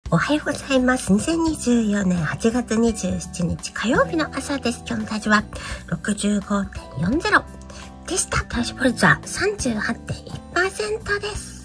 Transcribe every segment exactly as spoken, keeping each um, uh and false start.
おはようございます。にせんにじゅうよねんはちがつにじゅうしちにち火曜日の朝です。今日の体重は ろくじゅうごてんよんゼロ でした。体脂肪率は さんじゅうはちてんいちパーセント です。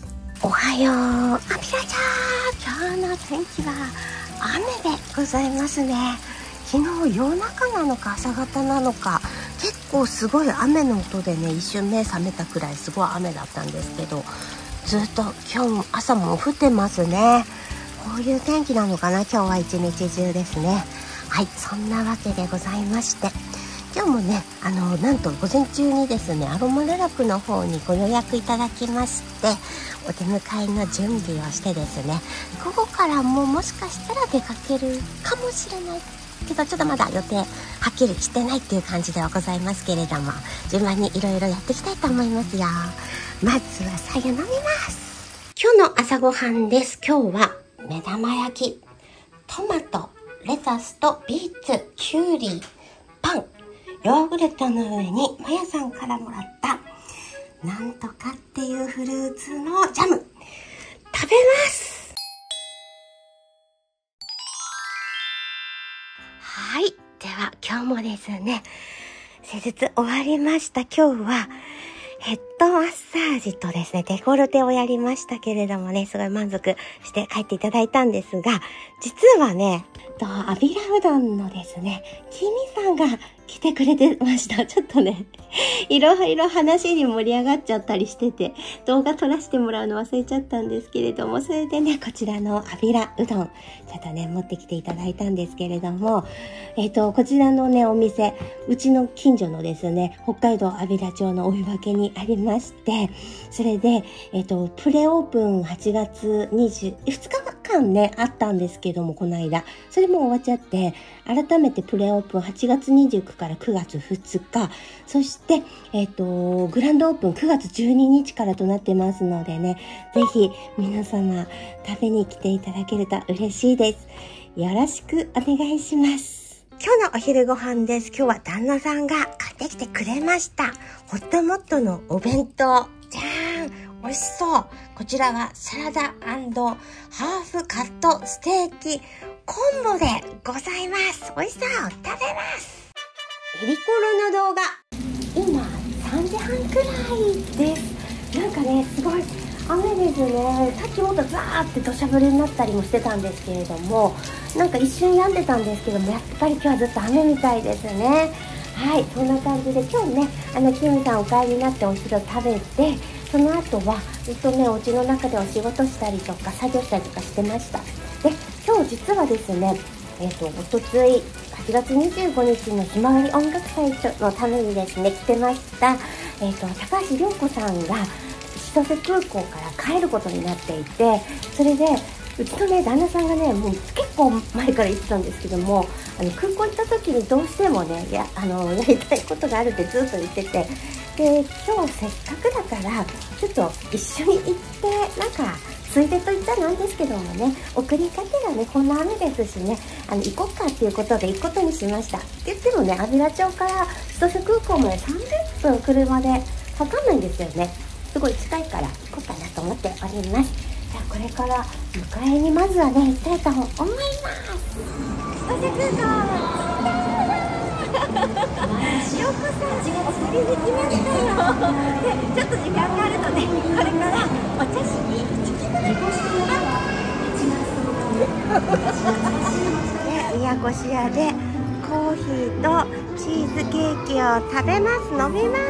おはよう、あぴらちゃん。今日の天気は雨でございますね。昨日夜中なのか朝方なのか、結構すごい雨の音でね、一瞬目覚めたくらいすごい雨だったんですけど、ずっと今日も朝も降ってますね。こういう天気なのかな、今日は一日中ですね。はい、そんなわけでございまして、今日もね、あのなんと午前中にですね、アロマルラクの方にご予約いただきまして、お出迎えの準備をしてですね、午後からももしかしたら出かけるかもしれないけど、ちょっとまだ予定はっきりしてないっていう感じではございますけれども、順番にいろいろやっていきたいと思いますよ。まずはさや飲みます。今日の朝ごはんです。今日は目玉焼き、トマト、レタスとビーツ、キュウリ、パン、ヨーグルトの上にまやさんからもらったなんとかっていうフルーツのジャム、食べます。はい、では今日もですね、施術終わりました。今日はヘッドマッサージとですね、デコルテをやりましたけれどもね、すごい満足して帰っていただいたんですが、実はね、とアビラうどんのですね、キミさんが来てくれてました。ちょっとね、いろいろ話に盛り上がっちゃったりしてて、動画撮らせてもらうの忘れちゃったんですけれども、それでね、こちらのアビラうどん、ちょっとね、持ってきていただいたんですけれども、えっと、こちらのね、お店、うちの近所のですね、北海道安平町のお湯分けにありまして、それで、えっと、プレオープンはちがつにじゅう、ふつかかんね、あったんですけども、この間。それも終わっちゃって、改めてプレオープンはちがつにじゅうくからくがつふつか、そして、えっと、グランドオープンくがつじゅうににちからとなってますのでね、ぜひ皆様食べに来ていただけると嬉しいです。よろしくお願いします。今日のお昼ご飯です。今日は旦那さんが買ってきてくれました。ホットモットのお弁当。じゃーん、美味しそう。こちらはサラダ&ハーフカットステーキコンボでございます。美味しそう。食べます。エリコロの動画、今さんじはんくらいです。なんかね、すごい雨ですね。さっきもっとザーって土砂降りになったりもしてたんですけれども、なんか一瞬止んでたんですけども、やっぱり今日はずっと雨みたいですね。はい、そんな感じで今日ね、あのキムさんお帰りになってお昼を食べて、その後はずっとね、お家の中でお仕事したりとか作業したりとかしてました。で、今日実はですね、えっと、おとついはちがつにじゅうごにちのひまわり音楽祭のためにですね、来てました、えっと、高橋涼子さんが千歳空港から帰ることになっていて、それでうちのね、旦那さんがね、もう結構前から言ってたんですけども、あの空港行った時にどうしてもね、やあのやりたいことがあるってずっと言ってて、で今日せっかくだからちょっと一緒に行って、なんかついでと言ったらなんですけどもね、送り方がね、こんな雨ですしね、あの行こっかっていうことで行くことにしました。って言ってもね、安平町から千歳空港までさんじゅっぷん車でかかんないんですよね。すごい近いから行こうかなと思っております。じゃあこれから迎えにまずはね、行きたいと思います。千歳空港ようこさん、送りに来ましたよ。で、ちょっと時間があるので、これからお茶しに行きます。で、宮越屋でコーヒーとチーズケーキを食べます。飲みます。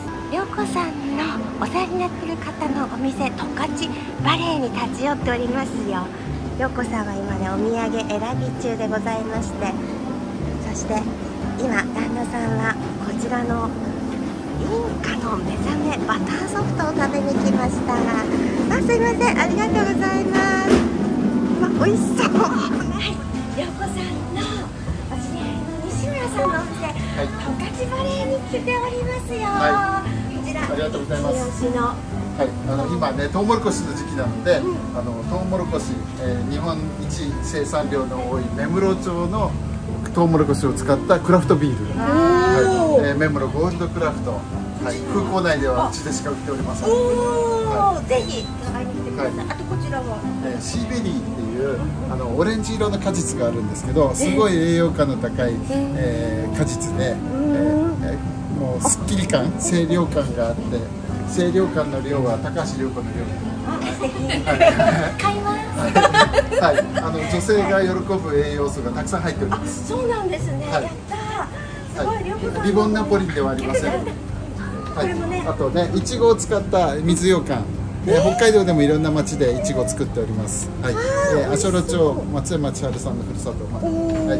涼子さんのお世話になっている方のお店、十勝バレーに立ち寄っておりますよ。涼子さんは今ね、お土産選び中でございまして、そして今旦那さんはこちらのインカの目覚めバターソフトを食べに来ました。あ、すいません、ありがとうございます。わ、美味しそう。はい、涼子さんのお知り合いの西村さんのお店、はい、十勝バレーに来ておりますよ。はい、こちらありがとうございます。はい、あの今ね、トウモロコシの時期なので、うん、あのトウモロコシ、えー、日本一生産量の多い芽室町のトウモロコシを使ったクラフトビール、はい、えー、芽室ゴールドクラフト、はい、空港内ではうちでしか売っておりません。おー、はい、ぜひ買いに来てください。 はい、あとこちらは、 えー、シーベリーっていうあのオレンジ色の果実があるんですけど、すごい栄養価の高い、えー、果実で、えー、もうすっきり感、清涼感があって、清涼感の量は高橋涼子の量。 買います。 はい、あの女性が喜ぶ栄養素がたくさん入っております。 そうなんですね。 はい、 やったー。すごい涼子さん。 リボンナポリンではありません。はい、あとね、いちごを使った水羊羹。えー、北海道でもいろんな町でいちごを作っております。はい、えー、足寄町松山千春さんのふるさと、はい、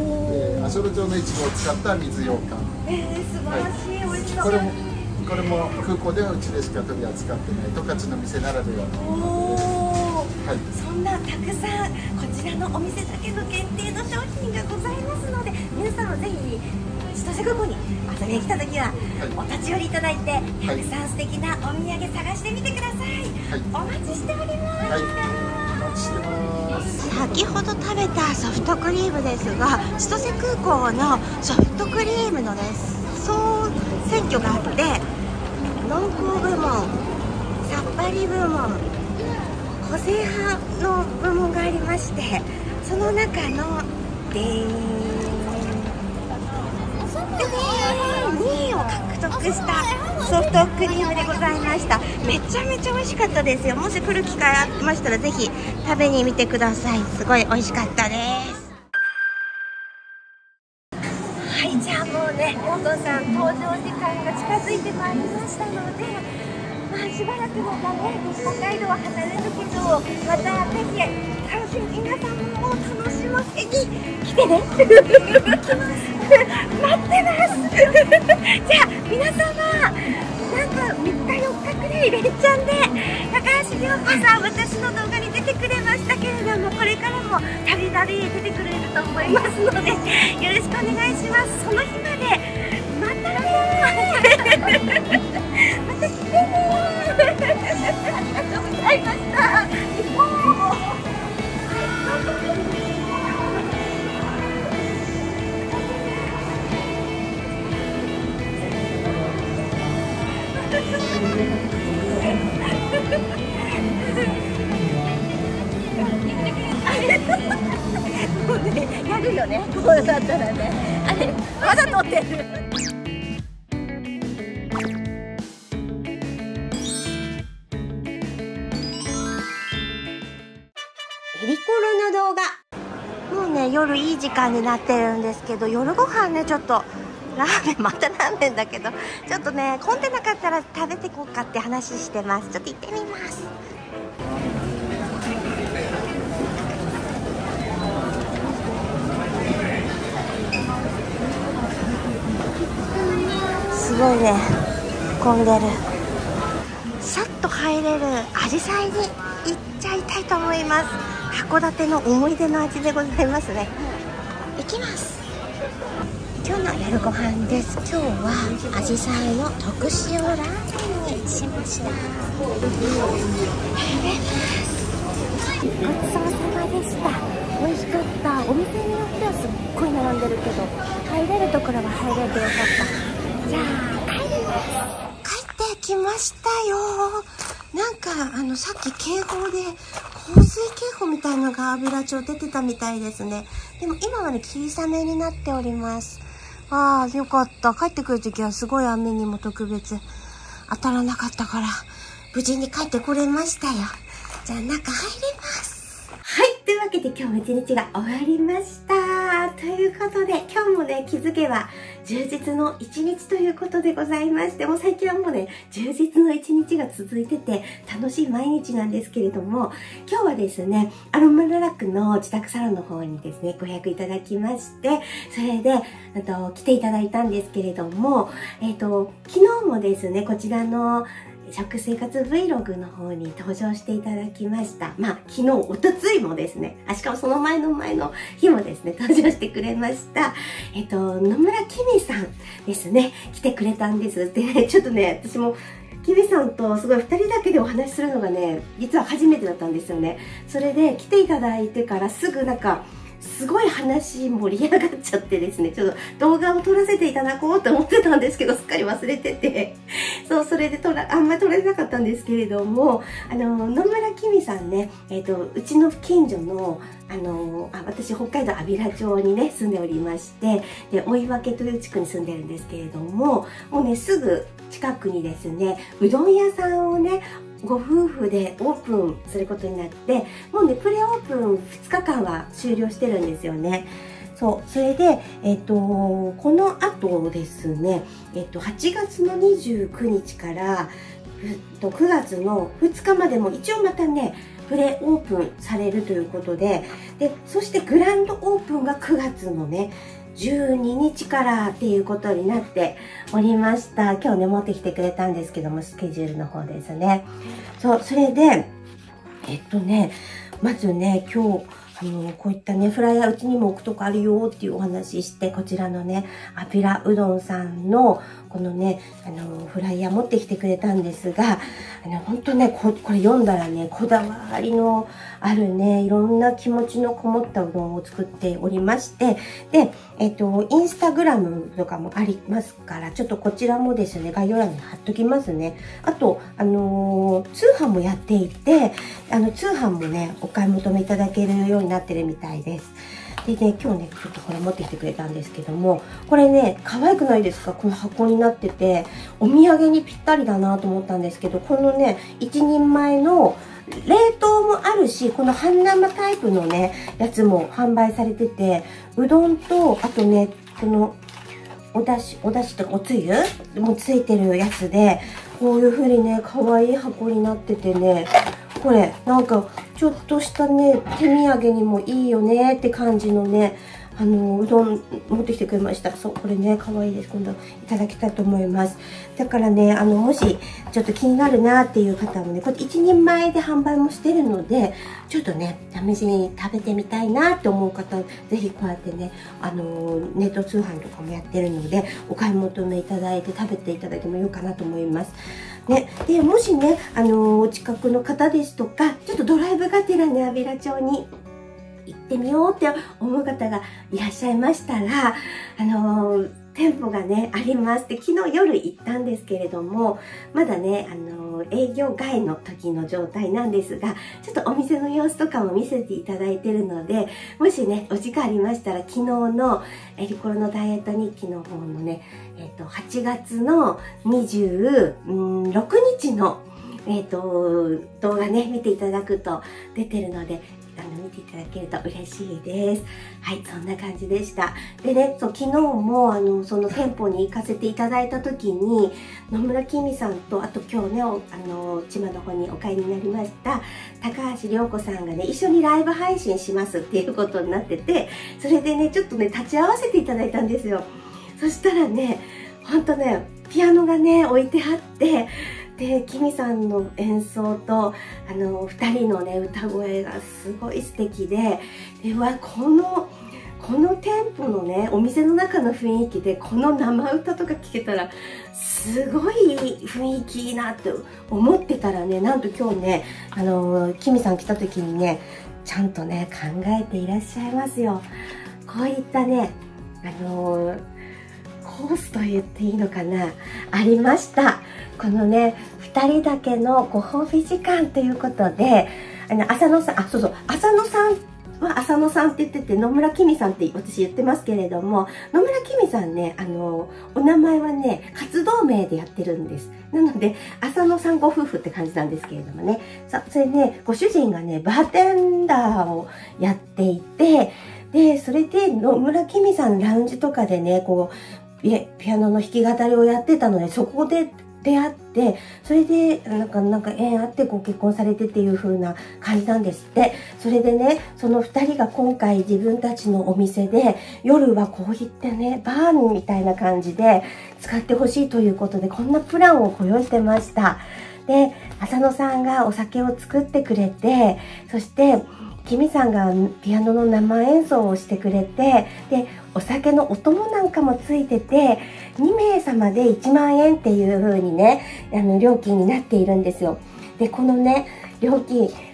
えー、足寄町のいちごを使った水羊羹。 えー、素晴らしい、はい、美味しそう。 これもこれも空港ではうちでしか取り扱ってない十勝の店ならではの。はい、そんなたくさんこちらのお店だけの限定の商品がございますので、皆さんもぜひ千歳空港に遊びに来た時はお立ち寄りいただいて、たくさん素敵なお土産探してみてください。はい、お待ちしております。はい、お待ちしてます。先ほど食べたソフトクリームですが、千歳空港のソフトクリームのね、総選挙があって、濃厚部門、さっぱり部門、個性派の部門がありまして、その中のでーんにいを獲得したソフトクリームでございました。めちゃめちゃ美味しかったですよ。もし来る機会ありましたらぜひ食べに来てください。すごい美味しかったです。はい、じゃあもうね、近藤さん登場時間が近づいてまいりましたので、まあ、しばらくの間ね、北海道は離れるけど、またぜひ楽しみ、皆さんも楽しませに来てね。待ってます。じゃあ皆様、なんかみっかよっかくらい連チャンで高橋涼子さん、私の動画に出てくれましたけれども、これからもたびたび出てくれると思いますので、よろしくお願いします。その日までまたね。また来てね。ありがとうございました。もうね、やるよね、こうだったらね。あれ、まだ撮ってる。エリコロの動画、もうね、夜いい時間になってるんですけど、夜ご飯ね、ちょっとラーメン、またラーメンだけど、ちょっとね、混んでなかったら食べてこうかって話してます。ちょっと行ってみます。すごいね、混んでる。さっと入れるアジサイに行っちゃいたいと思います。函館の思い出の味でございますね。行きます。今日の夜ご飯です。今日はアジサイの特塩ラーメンにしました。食べます。ごちそうさまでした。美味しかった。お店によってはすっごい並んでるけど、入れるところは入れてよかった。じゃあ帰ります。帰ってきましたよ。なんかあのさっき警報で洪水警報みたいのが油町出てたみたいですね。でも今はね、霧雨になっております。ああ、よかった。帰ってくるときはすごい雨にも特別当たらなかったから、無事に帰ってこれましたよ。じゃあ中入ります。はい。というわけで今日も一日が終わりました。ということで、今日もね、気づけば充実の一日ということでございまして、もう最近はもうね、充実の一日が続いてて、楽しい毎日なんですけれども、今日はですね、アロマララクの自宅サロンの方にですね、ご予約いただきまして、それで、あと、来ていただいたんですけれども、えっと、昨日もですね、こちらの食生活 Vlog の方に登場していただきました。まあ、昨日、おとついもですね、あ、しかもその前の前の日もですね、登場してくれました。えっと、野村きみさんですね、来てくれたんです。でね、ちょっとね、私も、きみさんとすごいふたりだけでお話しするのがね、実は初めてだったんですよね。それで来ていただいてからすぐなんか、 すごい話盛り上がっちゃってですね、ちょっと動画を撮らせていただこうと思ってたんですけど、すっかり忘れてて、そう、それで撮ら、あんまり撮れなかったんですけれども、あの、野村きみさんね、えっと、うちの近所の、あの、あ、私、北海道安平町にね、住んでおりまして、で、追分という地区に住んでるんですけれども、もうね、すぐ近くにですね、うどん屋さんをね、ご夫婦でオープンすることになって、もうね、プレオープンふつかかんは終了してるんですよね。そう、それで、えっと、この後ですね、えっと、はちがつのにじゅうくにちから、えっと、くがつのふつかまでも一応またね、プレオープンされるということで、で、そしてグランドオープンがくがつのね、じゅうににちからっていうことになっておりました。今日ね、持ってきてくれたんですけども、スケジュールの方ですね。そう、それで、えっとね、まずね、今日、あの、こういったね、フライヤーうちにも置くとこあるよっていうお話しして、こちらのね、アピラうどんさんの、このね、あの、フライヤー持ってきてくれたんですが、あの、本当ねこ、これ読んだらね、こだわりのあるね、いろんな気持ちのこもったうどんを作っておりまして、で、えっと、インスタグラムとかもありますから、ちょっとこちらもですね、概要欄に貼っときますね。あと、あのー、通販もやっていて、あの、通販もね、お買い求めいただけるようになってるみたいです。でね、今日ね、ちょっとこれ持ってきてくれたんですけども、これね、可愛くないですか？この箱になってて、お土産にぴったりだなと思ったんですけど、このね、一人前の冷凍もあるし、この半生タイプのね、やつも販売されてて、うどんと、あとね、この、おだし、おだしとかおつゆもついてるやつで、こういう風にね、可愛い箱になっててね、これ、なんか、ちょっとしたね、手土産にもいいよねって感じのね、あの、うどん持ってきてくれました。そう、これね、可愛いです。今度いただきたいと思います。だからね、あの、もし、ちょっと気になるなっていう方もね、これ一人前で販売もしてるので、ちょっとね、試しに食べてみたいなって思う方、ぜひこうやってね、あの、ネット通販とかもやってるので、お買い求めいただいて食べていただいてもいいかなと思います。ね、で、もしね、あの、お近くの方ですとか、ちょっとドライブがてらね、安平町に行ってみようって思う方がいらっしゃいましたら、あの、店舗がね、ありますで、昨日夜行ったんですけれども、まだね、あの、営業外の時の状態なんですが、ちょっとお店の様子とかも見せていただいてるので、もしね、お時間ありましたら、昨日のエリコロのダイエット日記の方のね、えっと、はちがつのにじゅうろくにちの、えっと、動画ね、見ていただくと出てるので、あの、見ていただけると嬉しいです。はい、そんな感じでした。でね、そう、昨日も、あの、その店舗に行かせていただいた時に、野村きみさんと、あと今日ね、あの、千葉の方にお帰りになりました、高橋涼子さんがね、一緒にライブ配信しますっていうことになってて、それでね、ちょっとね、立ち会わせていただいたんですよ。そしたらね、ほんとね、ピアノがね、置いてあって、で、キミさんの演奏と、あの、二人のね、歌声がすごい素敵で、で、わ、この、この店舗のね、お店の中の雰囲気で、この生歌とか聴けたら、すごい雰囲気いいなって思ってたらね、なんと今日ね、あの、キミさん来た時にね、ちゃんとね、考えていらっしゃいますよ。こういったね、あの、コースと言っていいのかな、ありました。このね、二人だけのご褒美時間ということで、あの、浅野さん、あ、そうそう、浅野さんは浅野さんって言ってて、野村きみさんって私言ってますけれども、野村きみさんね、あの、お名前はね、活動名でやってるんです。なので、浅野さんご夫婦って感じなんですけれどもね。さ、それね、ご主人がね、バーテンダーをやっていて、で、それで野村きみさんラウンジとかでね、こう、ピアノの弾き語りをやってたので、そこで出会って、それで、なんか、なんか縁あってご結婚されてっていう風な感じなんですって。それでね、その二人が今回自分たちのお店で、夜はこういってね、バーみたいな感じで使ってほしいということで、こんなプランをご用意してました。で、浅野さんがお酒を作ってくれて、そして、キミさんがピアノの生演奏をしてくれて、で、お酒のお供なんかもついてて、にめいさまでいちまんえんっていう風にね、あの、料金になっているんですよ。で、このね、料金、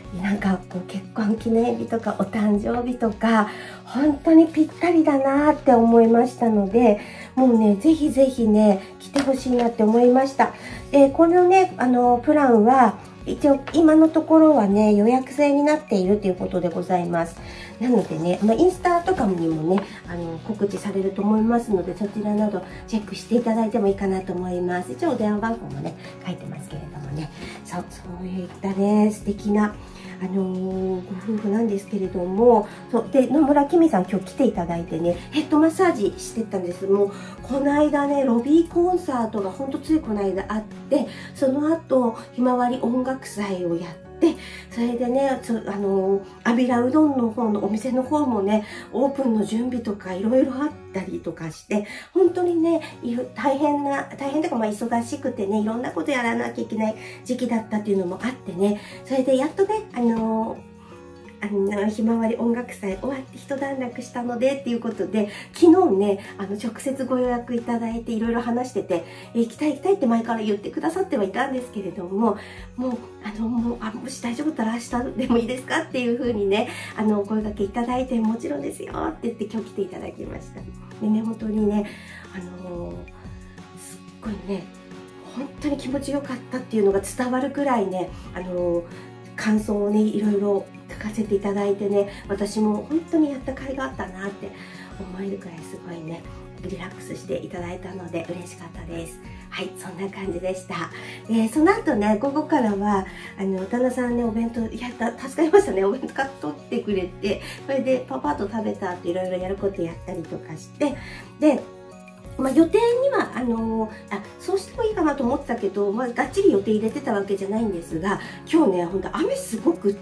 なんかこう結婚記念日とかお誕生日とか本当にぴったりだなって思いましたので、もうねぜひぜひね来てほしいなって思いました。でこのねあのプランは一応今のところはね予約制になっているということでございます。なのでね、まあ、インスタとかにもねあの告知されると思いますので、そちらなどチェックしていただいてもいいかなと思います。一応お電話番号もね書いてますけれどもね、そうそういったね素敵なあのー、ご夫婦なんですけれども、そうで野村きみさん今日来ていただいてねヘッドマッサージしてたんです。もうこの間ねロビーコンサートがほんとついこの間あって、その後ひまわり音楽祭をやって、それでねそあのあびらうどんの方のお店の方もねオープンの準備とかいろいろあったりとかして、本当にね大変な大変というかまあ忙しくてねいろんなことやらなきゃいけない時期だったっていうのもあってね、それでやっとねあのあのひまわり音楽祭終わって一段落したのでっていうことで、昨日ねあの直接ご予約いただいていろいろ話してて、え行きたい行きたいって前から言ってくださってはいたんですけれども、もうあのもうあもし大丈夫だったら明日でもいいですかっていう風にねあのお声掛けいただいて、もちろんですよって言って今日来ていただきました。でね本当にねあのすっごいね本当に気持ちよかったっていうのが伝わるくらいねあの感想をねいろいろ書かせていただいてね、私も本当にやった甲斐があったなって思えるくらいすごいねリラックスしていただいたので嬉しかったです。はい、そんな感じでした。でその後ね午後からはあの旦那さんねお弁当やった助かりましたね。お弁当買っとってくれて、それでパパッと食べたっていろいろやることやったりとかして、でまあ、予定にはあのー、あそうしてもいいかなと思ってたけど、まあ、がっちり予定入れてたわけじゃないんですが、今日ね本当雨すごくって、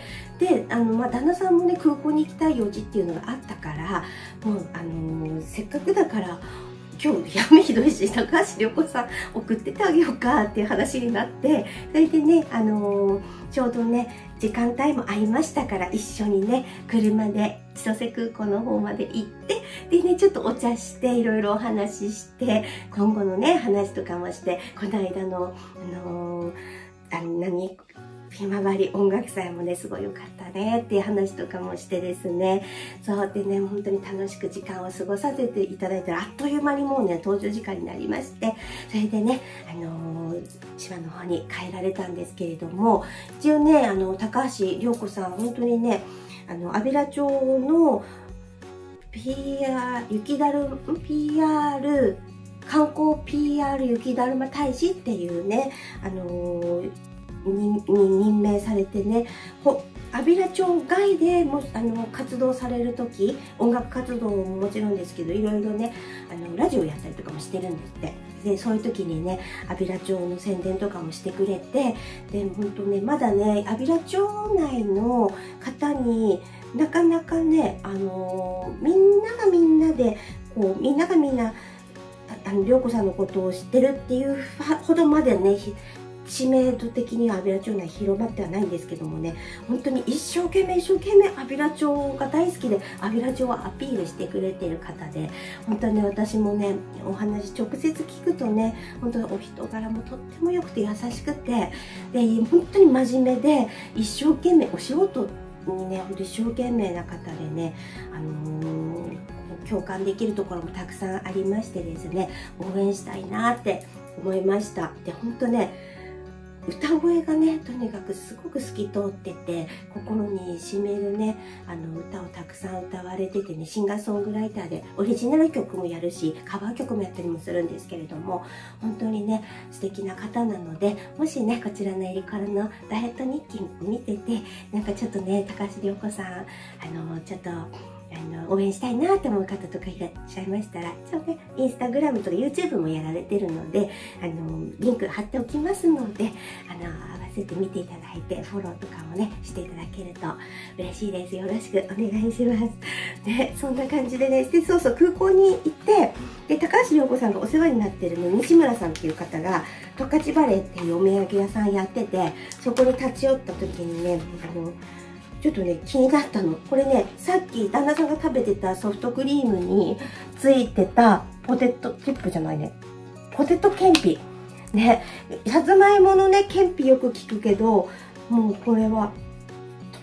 であの、まあ、旦那さんもね空港に行きたい用事っていうのがあったから、もう、あのー、せっかくだから今日雨ひどいし高橋涼子さん送ってってあげようかっていう話になって、それでね、あのー、ちょうどね時間帯も合いましたから一緒にね車で千歳空港の方まで行って、でねちょっとお茶していろいろお話しして今後のね話とかもして、この間のあのー、あの何ひまわり音楽祭もねすごい良かったねっていう話とかもしてですね、そうでね本当に楽しく時間を過ごさせていただいたらあっという間にもうね登場時間になりまして、それでねあのー、島の方に帰られたんですけれども、一応ねあの高橋涼子さん本当にねあの安平町の ピーアール 雪だる ピーアール 観光 ピーアール 雪だるま大使っていうねあのーに任命されてね、安平町外でもあの活動される時、音楽活動ももちろんですけどいろいろねあのラジオやったりとかもしてるんですって。でそういう時にね安平町の宣伝とかもしてくれて、で本当ねまだね安平町内の方になかなかねあのみんながみんなでこうみんながみんなあの涼子さんのことを知ってるっていうほどまでね知名度的には安平町内広まってはないんですけどもね、本当に一生懸命一生懸命安平町が大好きで安平町をアピールしてくれている方で、本当に私もねお話直接聞くとね本当にお人柄もとっても良くて優しくて、で本当に真面目で一生懸命お仕事にね本当一生懸命な方でね、あのー、共感できるところもたくさんありましてですね、応援したいなって思いました。で本当ね歌声がねとにかくすごく透き通ってて心に染みるねあの歌をたくさん歌われててね、シンガーソングライターでオリジナル曲もやるしカバー曲もやったりもするんですけれども、本当にね素敵な方なので、もしねこちらのエリカルのダイエット日記見ててなんかちょっとね高橋涼子さんあのちょっとあの応援したいなって思う方とかいらっしゃいましたら、一応ねインスタグラムとか ユーチューブ もやられてるのであのリンク貼っておきますので、あの合わせて見ていただいてフォローとかもねしていただけると嬉しいです。よろしくお願いします。でそんな感じでね、でそうそう空港に行ってで高橋涼子さんがお世話になってるね西村さんっていう方が十勝バレーっていうお土産屋さんやってて、そこに立ち寄った時にねあのちょっとね気になったの。これねさっき旦那さんが食べてたソフトクリームについてたポテトチップじゃないねポテトケンピね、さつまいものねケンピよく聞くけど、もうこれは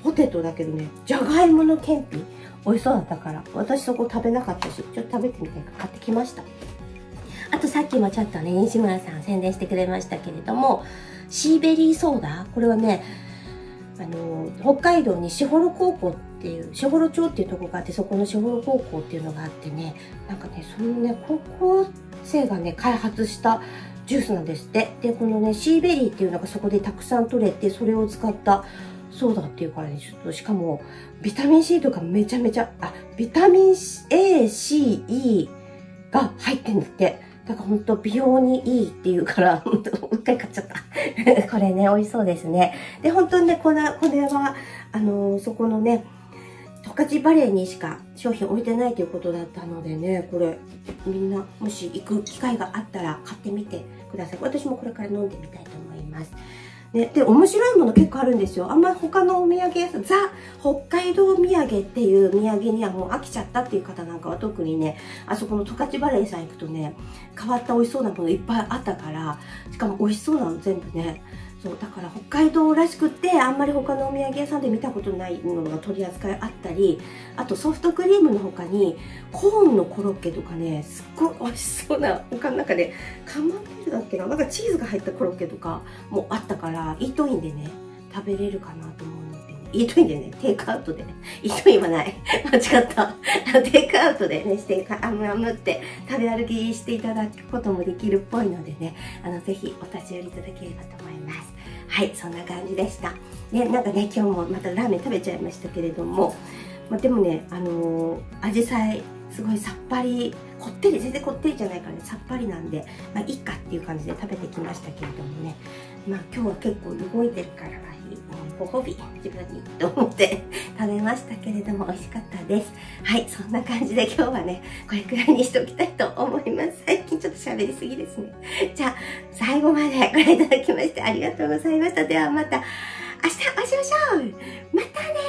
ポテトだけどね、じゃがいものけんぴ美味しそうだったから、私そこ食べなかったし、ちょっと食べてみたいから買ってきました。あとさっきもちょっとね、西村さん宣伝してくれましたけれども、シーベリーソーダ、これはね、あの北海道に士幌高校っていう士幌町っていうとこがあって、そこの士幌高校っていうのがあってね、なんかね、そのね高校生がね開発したジュースなんですって。でこのねシーベリーっていうのがそこでたくさん取れて、それを使ったソーダっていうからね、ちょっとしかもビタミン C とかめちゃめちゃ、あビタミン A、C、E が入ってんだって。だから本当美容にいいっていうから、本当もう一回買っちゃった。これね、美味しそうですね。で、本当にね、これこれは、あのー、そこのね、十勝バレーにしか商品置いてないということだったのでね、これ、みんな、もし行く機会があったら買ってみてください。私もこれから飲んでみたいと思います。ね、で、面白いもの結構あるんですよ。あんまり他のお土産屋さん、ザ・北海道土産っていう土産にはもう飽きちゃったっていう方なんかは特にね、あそこの十勝バレーさん行くとね、変わった美味しそうなものいっぱいあったから、しかも美味しそうなの全部ね。そう、だから北海道らしくってあんまり他のお土産屋さんで見たことないものが取り扱いあったり、あとソフトクリームの他にコーンのコロッケとかね、すっごい美味しそうな、他の中でカマンベールだっけな、なんかチーズが入ったコロッケとかもあったから、イートインでね食べれるかなと思うのでね、イートインでね、テイクアウトで、イートインはない間違った、テイクアウトでねしてあむあむって食べ歩きしていただくこともできるっぽいのでね、あのぜひお立ち寄りいただければと思います。はい、そんな感じでした。ね、なんかね、今日もまたラーメン食べちゃいましたけれども、まあ、でもね、あのー、アジサイ、すごいさっぱり、こってり、全然こってりじゃないからね、さっぱりなんで、まあいいかっていう感じで食べてきましたけれどもね、まあ今日は結構動いてるから、ご褒美、自分にと思って食べましたけれども、美味しかったです。はい、そんな感じで今日はね、これくらいにしておきたいと思います。最近ちょっと喋りすぎですね。じゃあ、最後までご覧いただきましてありがとうございました。ではまた、明日お会いしましょう。またね。